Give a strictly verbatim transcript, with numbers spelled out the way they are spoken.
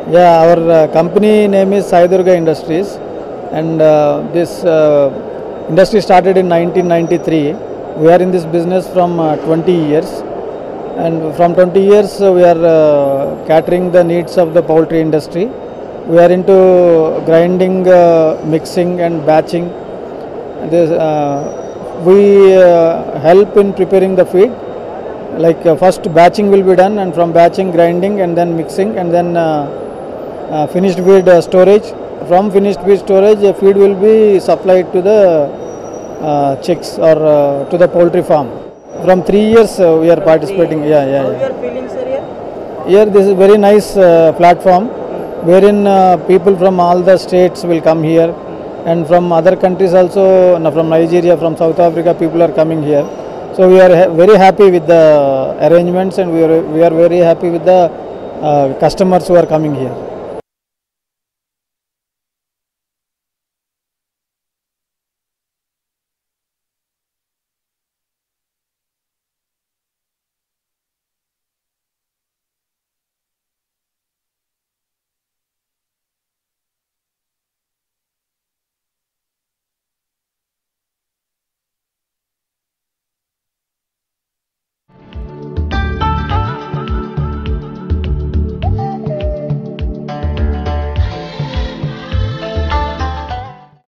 Yeah, our uh, company name is Sai Durga Industries, and uh, this uh, industry started in nineteen ninety-three. We are in this business from uh, twenty years, and from twenty years uh, we are uh, catering the needs of the poultry industry. We are into grinding, uh, mixing and batching. This, uh, we uh, help in preparing the feed. Like uh, first batching will be done, and from batching, grinding, and then mixing, and then uh, uh, finished feed uh, storage. From finished feed storage, uh, feed will be supplied to the uh, chicks or uh, to the poultry farm. From three years uh, we are participating. Yeah, yeah, How yeah. you are feeling, sir, here? Here this is very nice uh, platform, wherein uh, people from all the states will come here, and from other countries also, no, from Nigeria, from South Africa, people are coming here. So we are ha very happy with the arrangements, and we are we are very happy with the uh, customers who are coming here.